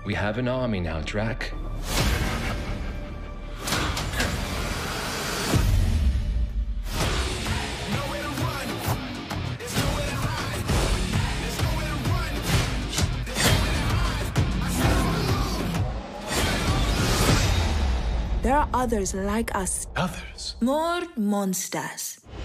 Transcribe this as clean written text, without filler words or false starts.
We have an army now, Drac. There are others like us. Others? More monsters.